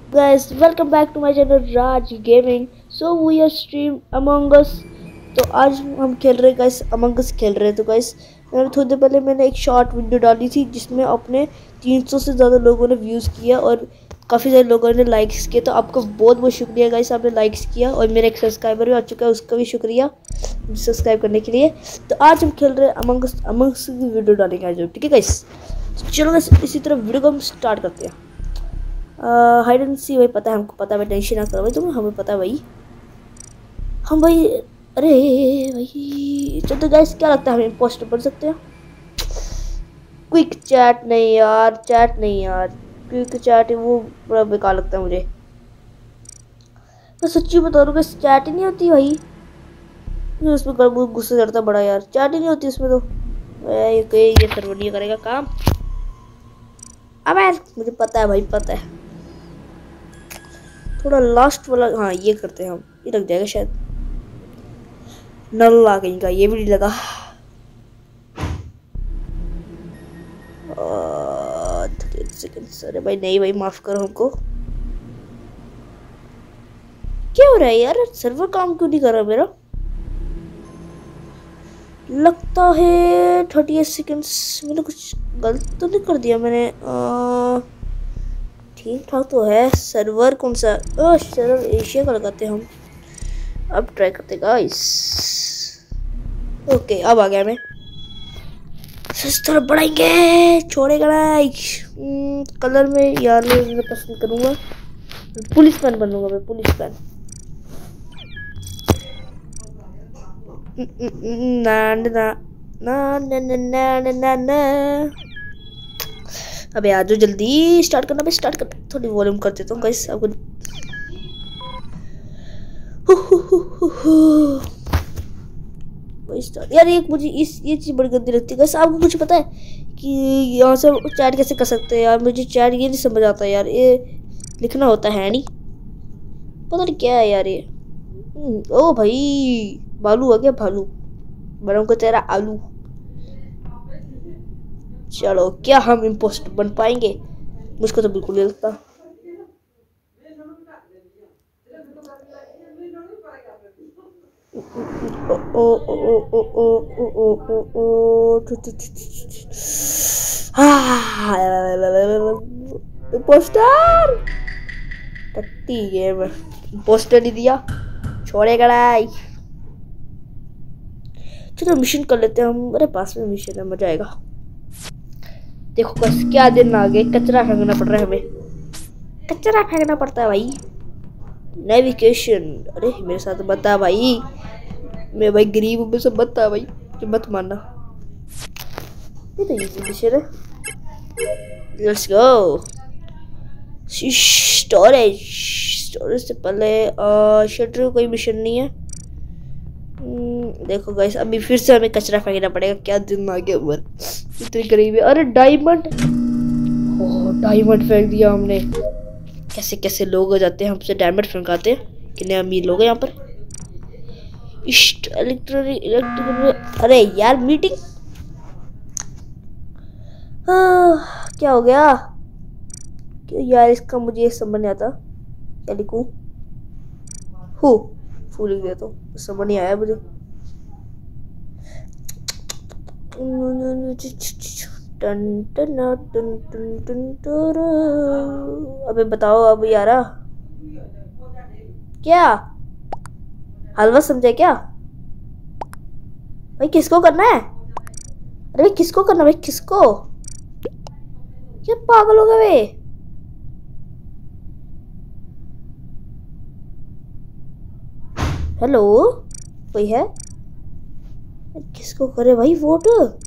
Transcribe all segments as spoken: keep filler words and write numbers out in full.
guys, welcome back to my channel Raj Gaming. So we are stream Among Us. तो आज हम खेल रहे हैं गाइस, Among Us खेल रहे हैं। तो गाइस मैंने थोड़ी देर पहले मैंने एक शॉर्ट वीडियो डाली थी जिसमें अपने तीन सौ से ज़्यादा लोगों ने व्यूज़ किया और काफ़ी सारे लोगों ने लाइक्स किए। तो आपका बहुत बहुत शुक्रिया गाइस, आपने लाइक्स किया और मेरा एक सब्सक्राइबर भी आ चुका है, उसका भी शुक्रिया सब्सक्राइब करने के लिए। तो आज हम खेल रहे हैं Among Us। Among Us की वीडियो डालेंगे आज, ठीक है गाइस। चलो गाइस इसी तरह वीडियो को हम स्टार्ट करते हैं। हाइड एंड सी भाई, पता है हमको, पता है भाई, टेंशन ना करो भाई, तुम्हें हमें पता है भाई, हम भाई। अरे भाई चल, तो गाइस क्या लगता है हम इम्पोस्टर बन सकते हैं? क्विक चैट नहीं यार, चैट नहीं यार, क्विक चैट वो बड़ा बेकार लगता है मुझे। मैं सच्ची बता रहा हूँ, चैट ही नहीं होती भाई उसमें, गुस्सा चढ़ता बड़ा यार, चैट ही नहीं होती उसमें। तो ये ये सर्वर नहीं करेगा काम। अब यार मुझे पता है भाई, पता है। थोड़ा लास्ट वाला, हाँ ये करते हैं हम, ये लग जाएगा शायद। नल आ गई का, ये भी नहीं लगा। सेकंड, अरे भाई नहीं भाई, माफ करो हमको। क्या हो रहा है यार, सर्वर काम क्यों नहीं कर रहा मेरा? लगता है थर्टी एट सेकेंड्स, मैंने कुछ गलत तो नहीं कर दिया मैंने? ठीक ठाक तो है। सर्वर कौन सा? ओह सर्वर एशिया का लगाते हैं हम। अब ट्राई करते गाइस। ओके अब आ गया मैं। थोड़ा बढ़ाएंगे, छोड़ेगा नहीं। कलर में यार मैं पसंद करूँगा, पुलिस मैन बनूंगा मैं, पुलिस मैन। ना ना ना ना ना ना ना ना। अबे आ जाओ जल्दी, स्टार्ट करना भाई, स्टार्ट कर। थोड़ी वॉल्यूम कर देता हूँ गाइस आपको। यार एक मुझे इस ये चीज़ बड़ी गंदी लगती है गाइस। आपको कुछ पता है कि यहाँ से चैट कैसे कर सकते हैं यार? मुझे चैट ये नहीं समझ आता यार, ये लिखना होता है नहीं, पता नहीं क्या है यार ये। ओ भाई बालू आ गया, भालू बनाऊंगा तेरा आलू। चलो क्या हम इम्पोस्टर बन पाएंगे? मुझको तो बिल्कुल नहीं लगता। ओ ओ ओ ओ ओ ओ ओ ओ ओ इम्पोस्टर टट्टी गेम, इम्पोस्टर नहीं दिया, छोड़ेगा नहीं। चलो मिशन कर लेते हैं हम, मेरे पास में मिशन है, मजा आएगा। देखो बस क्या दिन आ गए, कचरा फेंकना पड़ रहा है हमें, कचरा फेंकना पड़ता है भाई। नेविगेशन, अरे मेरे साथ बता भाई, मैं भाई गरीब हूँ, सब बता भाई, जो मत मानना। ये तो इजी मिशन है, लेट्स गो। स्टोरेज, स्टोरेज से पहले शटर का कोई मिशन नहीं है। देखो गाइस अभी फिर से हमें कचरा फेंकना पड़ेगा, क्या दिन आ गया ऊपर, इतनी गरीब है। अरे डायमंड, ओह डायमंड फेंक दिया हमने। कैसे कैसे लोग हो जाते हैं हमसे डायमंड फेंकाते हैं, कितने अमीर लोग हैं यहाँ पर। इलेक्ट्रॉनिक इलेक्ट्रिक, अरे यार मीटिंग, क्या हो गया यार इसका? मुझे ये समझ नहीं आता, क्या लिखूं? हु फू लिख दिया तो समझ नहीं आया मुझे। टन टन टन टन टन। अबे बताओ अब यारा, क्या हलवा समझे क्या भाई? किसको करना है? अरे भाई किसको करना है भाई, किसको? क्या पागल हो गए वे? हेलो कोई है? किसको करे भाई वोट?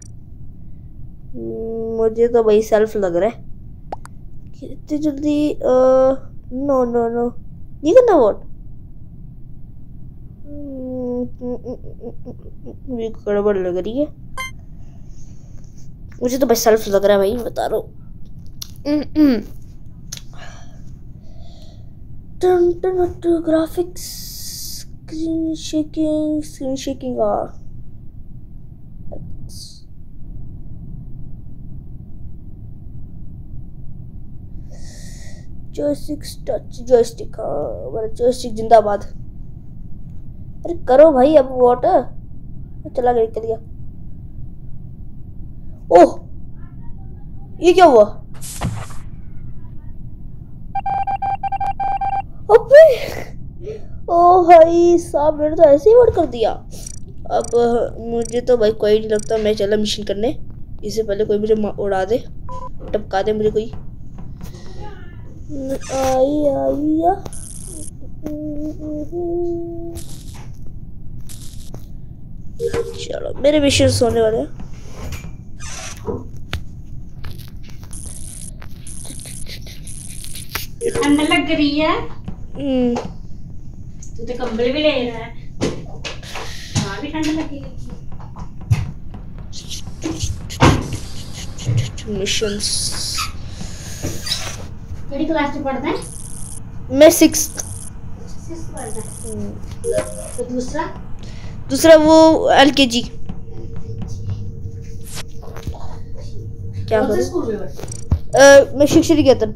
मुझे तो भाई सेल्फ लग रहा है, इतनी जल्दी। नो नो नो नहीं करना वोट, मुझे गड़बड़ लग रही है। मुझे तो भाई सेल्फ लग रहा है भाई, बता रहा हूँ। Graphics, screen shaking, screen shaking आ जॉयस्टिक टच जॉयस्टिक, हाँ मेरा जॉयस्टिक जिंदाबाद। अरे करो भाई अब वाटर। चला गया निकल गया। ओह ये क्या हुआ? अबे ओ भाई साहब मैंने तो ऐसे ही वर्ड कर दिया। अब मुझे तो भाई कोई नहीं लगता मैं चला मिशन करने, इससे पहले कोई मुझे उड़ा दे, टपका दे मुझे कोई। आई आई या। चलो मेरे मिशन होने वाले हैं। ठंड लग रही है। हम्म तू तो कंबल भी ले रहा है। हाँ भी ठंड लगेगी। मिशंस। कौन क्लास में पढ़ता है? मैं सिक्स। पढ़ता है। तो दूसरा दूसरा वो एलकेजी। क्या कौन से करूं? स्कूल में पढ़ता है? अ, मैं शिक्षक निकेतन।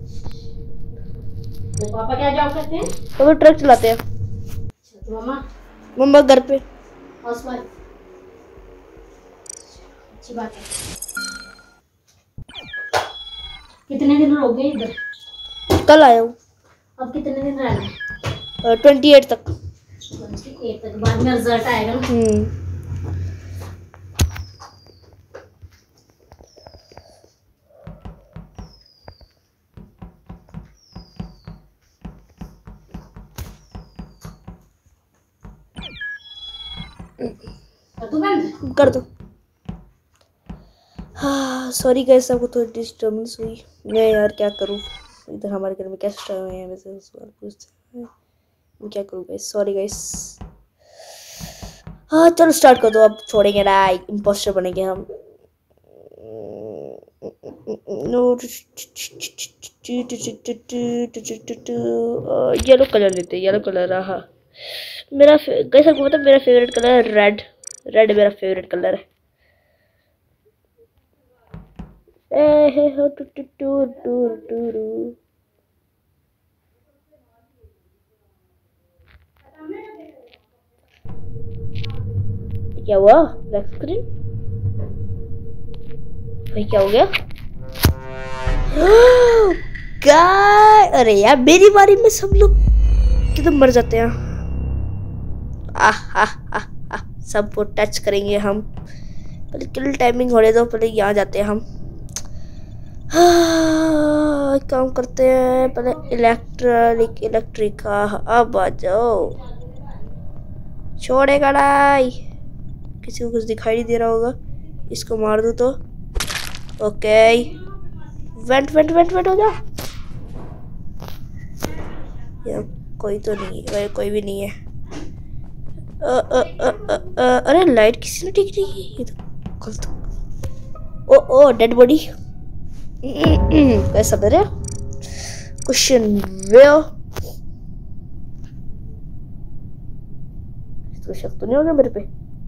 तो पापा क्या जॉब करते हैं? तो वो ट्रक चलाते हैं। तो मम्मा मम्मा घर पे। हाउसवाइफ। अच्छी बात है। कितने दिन रहोगे इधर? कल आया हूँ। अब कितने दिन रहना है? ट्वेंटी एट तक। एक तक बाद में रिजल्ट आएगा ना। हम्म तू बंद कर दो। हाँ सॉरी गाइस, आपको थोड़ी डिस्टर्बेंस हुई। मैं यार क्या करूँ, इधर हमारे घर में गेस्ट आए हुए हैं, वैसे सवाल पूछते हैं मैं क्या करूँ गाइस, सॉरी गाइस। हाँ चलो स्टार्ट कर दो, अब छोड़ेंगे ना, इम्पोस्टर बनेंगे हम। येलो कलर लेते हैं, येलो कलर। रहा मेरा कैसा आपको पता, मेरा फेवरेट कलर है रेड। रेड मेरा फेवरेट कलर है। ए हे हो टू टू टू टू टू। क्या हुआ? ब्लैक स्क्रीन भाई, क्या हो गया? गाय अरे यार मेरी बारी में सब लोग किधर मर जाते हैं। आह आह आह आह सबको टच करेंगे हम। पहले किल टाइमिंग होने दो, पहले यहाँ जाते हैं हम। हाँ, काम करते हैं पहले इलेक्ट्रिक इलेक्ट्रिक का। अब आ जाओ, छोड़ेगा नहीं। किसी को कुछ दिखाई नहीं दे रहा होगा, इसको मार दूँ तो। Okay vent vent vent vent हो जा। यार कोई तो नहीं है, कोई भी नहीं है। अ, अ, अ, अ, अ, अरे लाइट किसी ने ठीक नहीं की, ये तो गलत। ओ ओ डेड बॉडी कैसा मेरे क्वेश्चन वेयर। इसको शक तो नहीं होगा मेरे पे?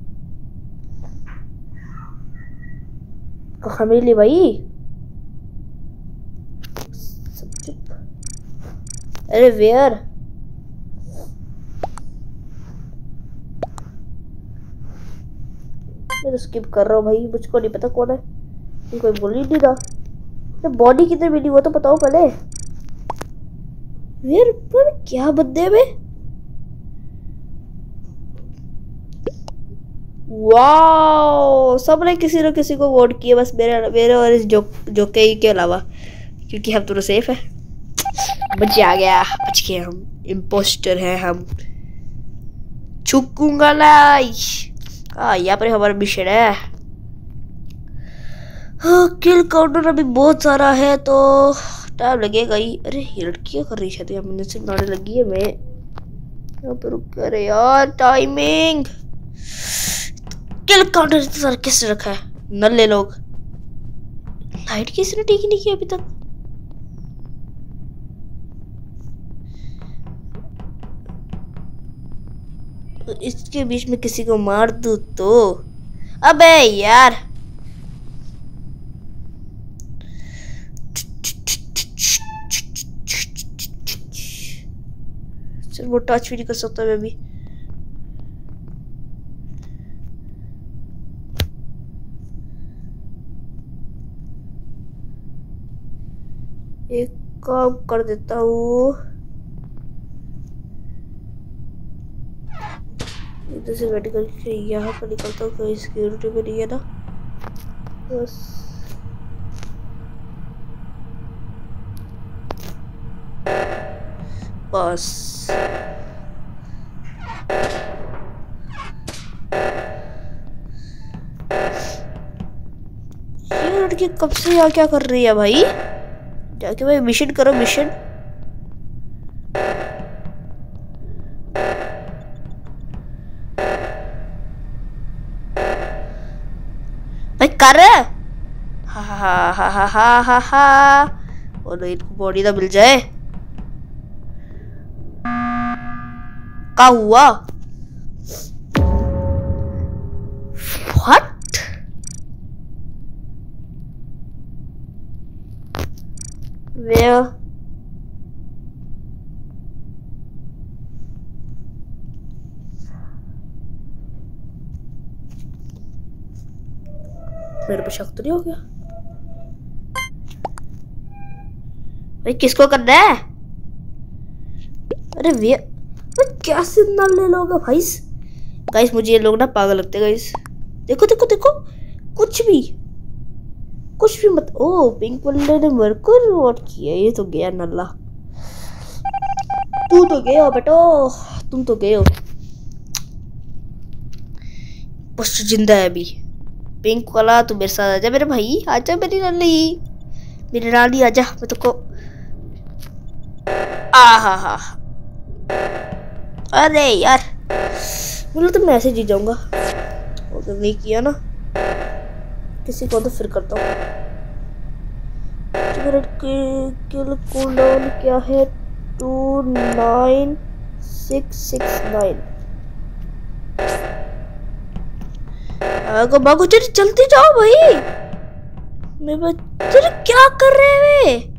कहाँ मिली भाई? सब चुप। अरे वेयर? मैं तो स्किप कर रहा हूँ भाई, मुझको नहीं पता कौन है, कोई बोल ही नहीं रहा। बॉडी कितने मिली वो तो बताओ पहले। वेयर पर क्या बंदे में? वाओ सबने किसी न किसी को वोट किया, बस मेरे मेरे और इस जो जोके ही के अलावा, क्योंकि हम दोनों सेफ है। बच आ गया, बच गए हम, इम्पोस्टर हैं हम। छुकूंगा लाई। हाँ यहाँ पर हमारा मिशन है। हाँ किल काउंटर अभी बहुत सारा है तो टाइम लगेगा ही। अरे ये लड़कियाँ कर रही शायद, मैंने से बनाने लगी है मैं यहाँ पर। रुक कर यार टाइमिंग। किल काउंटर इतना सारा किसने रखा है? नल्ले लोग। लाइट किसी ने ठीक नहीं किया अभी तक। इसके बीच में किसी को मार दूं तो। अबे यार सिर्फ वो टच भी नहीं कर सकता मैं भी। एक काम कर देता हूँ, इधर से बैठ करके यहाँ पर निकलता हूँ, कोई सिक्योरिटी में नहीं है ना। बस बस ये लड़की कब से यहाँ क्या कर रही है भाई? जाके भाई मिशन करो, मिशन। भाई कर हा हा हा हा हा हा हा। और इनको बॉडी ना मिल जाए। क्या हुआ? What? Where? मेरे पे शक तो नहीं हो गया भाई? किसको करना है? अरे वे क्या सिग्नल ले लोगे भाई? गाइस मुझे ये लोग ना पागल लगते हैं गाइस। देखो देखो देखो, कुछ भी कुछ भी मत। ओ पिंक वाले ने मेरे को रिवॉर्ड किया। ये तो गया नल्ला। तू तो गए हो बेटो, तुम तो गए हो। पोस्ट जिंदा है अभी। पिंक वाला तू मेरे साथ आजा मेरे भाई, आजा मेरी रानी, मेरी रानी आजा। मैं तुमको आ हा हा। अरे यार मुझे तो मैं ऐसे जीत जाऊंगा। अगर नहीं किया ना किसी को तो फिर करता हूँ। मेरा किल कूल डाउन क्या है? Two nine six six nine. भागो चल, जल्दी जाओ भाई। मैं बच्चे क्या कर रहे हैं?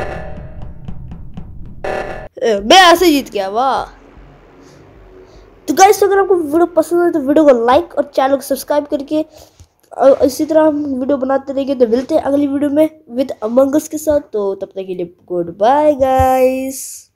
मैं ऐसे जीत गया। वाह। तो गाइस अगर आपको वीडियो पसंद है तो वीडियो को लाइक और चैनल को सब्सक्राइब करके और इसी तरह हम वीडियो बनाते रहेंगे। तो मिलते हैं अगली वीडियो में विद अमंग अस के साथ। तो तब तक के लिए गुड बाय गाइस।